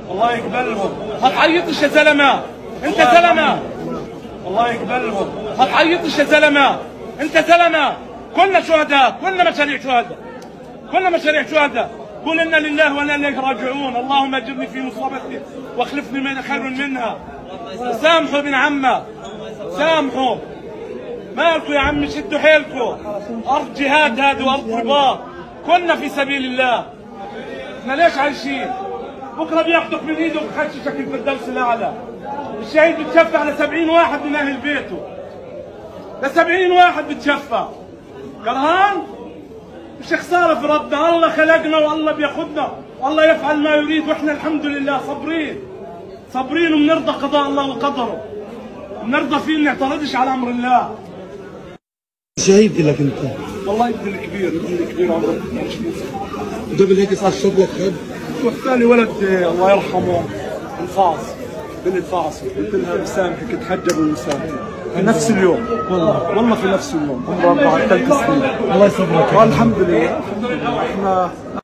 الله يقبلهم. ما تعيطش يا زلمه، انت زلمه. الله يقبلهم. ما تعيطش يا زلمه، انت زلمه. كلنا شهداء، كلنا مشاريع شهداء، كلنا مشاريع شهداء. قول انا لله وانا اليه راجعون. اللهم اجرني في مصيبتي واخلفني من خير منها. سامحوا ابن عمه، سامحوا. مالكم يا عمي، شدوا حيلكم. ارض جهاد هذه وارض رباط، كنا في سبيل الله. احنا ليش عايشين؟ بكره بياخذك من ايده وبخششك الفردوس الاعلى. الشهيد بتشفع ل 70 واحد من اهل بيته، ل 70 واحد بتشفع. كرهان؟ مش خساره في ربنا، الله خلقنا والله بياخذنا والله يفعل ما يريد، واحنا الحمد لله صابرين صابرين وبنرضى قضاء الله وقدره، بنرضى فيه، ما نعترضش على امر الله. شهيد لك انت؟ والله ابني الكبير، ابني الكبير عمره 22 سنه. قبل هيك صار شغلك خد؟ والثاني ولد الله يرحمه الفاص، بنت فاصل، قلت لها مسامحك تحجب ومسامحك في نفس اليوم. والله في نفس اليوم، عمره 4 3 سنين. الله يصبرك. والحمد لله احنا